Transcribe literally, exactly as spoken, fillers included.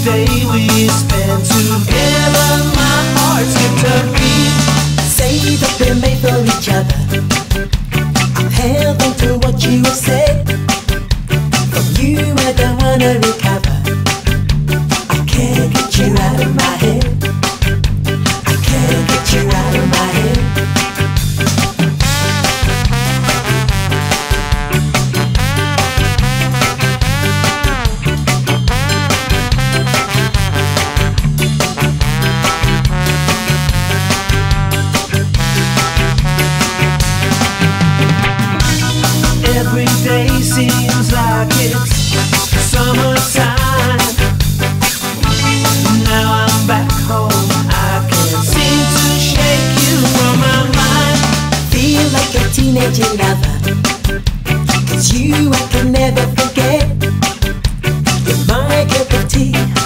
day we spend together, my heart skipped a beat. Say that we're made for each other. I'm held on to what you have said. From you I don't wanna recover. I can't get you out of my head. I can't get you out of my head. Every day seems like it's summertime. Now I'm back home, I can't seem to shake you from my mind. Feel like a teenager lover, 'cause you I can never forget. You're my cup of tea.